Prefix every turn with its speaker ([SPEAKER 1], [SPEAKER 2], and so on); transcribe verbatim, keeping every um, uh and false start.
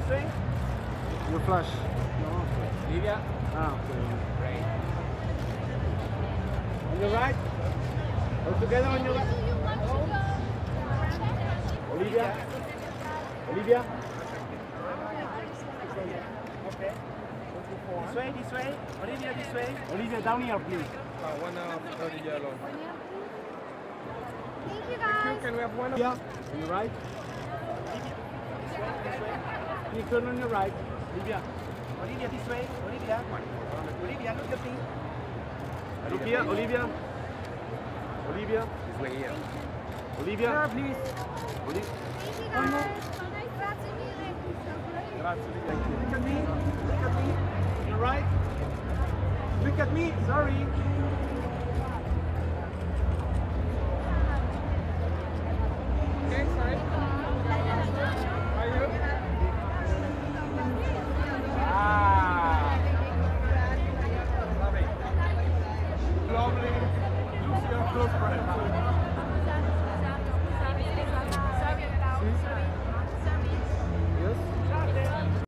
[SPEAKER 1] this way.
[SPEAKER 2] You flash.
[SPEAKER 1] Olivia.
[SPEAKER 2] Ah, okay.
[SPEAKER 1] Great. On your right. All together on your right. Olivia. Olivia. Okay. This way, this way. Olivia, this way. Olivia, down here, please.
[SPEAKER 3] Uh, one uh, thirty yellow.
[SPEAKER 4] Thank you guys.
[SPEAKER 3] Can we have one?
[SPEAKER 1] Olivia, on your right. This way, this way. Can you turn on your right? Olivia. Olivia, this way. Olivia. Olivia, look at me. Look here, Olivia. Olivia.
[SPEAKER 3] This way here.
[SPEAKER 1] Olivia.
[SPEAKER 3] Yeah, please.
[SPEAKER 1] Olivia.
[SPEAKER 4] Thank you guys. Grazie mille.
[SPEAKER 1] Grazie, look at me. Look at me. On your right. Look at me. Sorry.
[SPEAKER 3] Okay, sorry. Are you?
[SPEAKER 1] Ah.
[SPEAKER 3] Lovely. Lovely. Lucia, close friend.